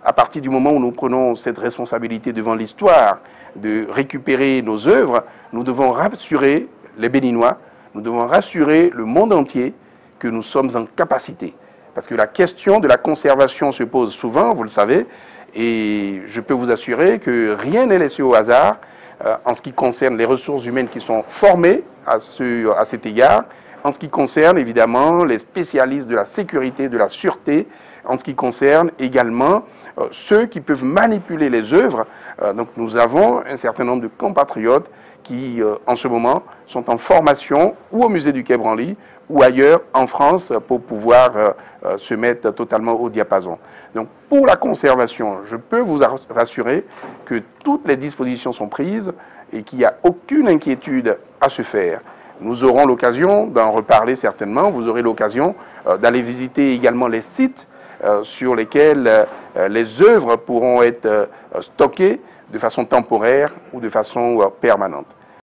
à partir du moment où nous prenons cette responsabilité devant l'histoire de récupérer nos œuvres, nous devons rassurer les Béninois, nous devons rassurer le monde entier que nous sommes en capacité. Parce que la question de la conservation se pose souvent, vous le savez, et je peux vous assurer que rien n'est laissé au hasard en ce qui concerne les ressources humaines qui sont formées à cet égard, en ce qui concerne évidemment les spécialistes de la sécurité, de la sûreté, en ce qui concerne également ceux qui peuvent manipuler les œuvres. Donc nous avons un certain nombre de compatriotes qui, en ce moment, sont en formation ou au musée du Quai Branly ou ailleurs en France pour pouvoir se mettre totalement au diapason. Donc pour la conservation, je peux vous rassurer que toutes les dispositions sont prises et qu'il n'y a aucune inquiétude à se faire. Nous aurons l'occasion d'en reparler certainement. Vous aurez l'occasion d'aller visiter également les sites sur lesquels les œuvres pourront être stockées de façon temporaire ou de façon permanente.